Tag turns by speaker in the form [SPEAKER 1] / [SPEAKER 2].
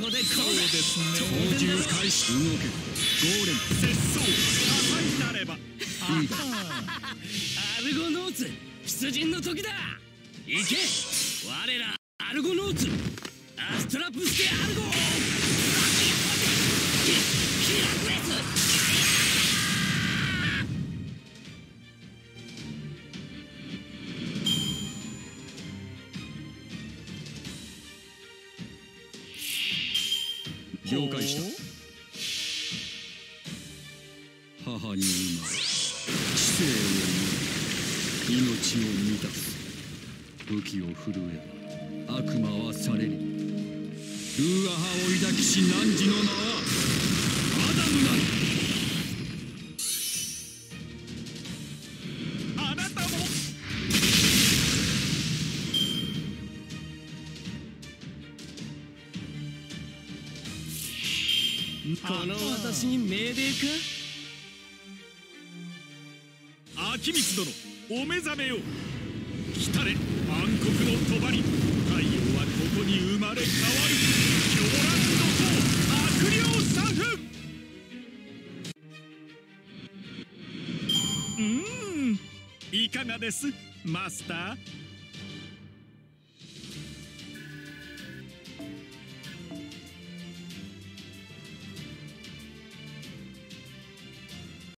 [SPEAKER 1] こで
[SPEAKER 2] そうですね。
[SPEAKER 3] 操縦開始。動けゴーレム。
[SPEAKER 2] 節操破壊なれば。
[SPEAKER 3] いいだ
[SPEAKER 1] アルゴノーツ出陣の時だ。行け我らアルゴノーツアストラプステアルゴヒラクレス。
[SPEAKER 3] 了解した。母に生まれ知性を生み命を満たす。武器を振るえば悪魔は去れる。ルーアハを抱きし汝の名はアダムなり。
[SPEAKER 2] あなたも
[SPEAKER 1] この私に命令か。
[SPEAKER 2] 秋光殿、お目覚めよ。来たれ暗黒の帳。太陽はここに生まれ変わる。狂乱の塔悪霊サフ。いかがですマスター。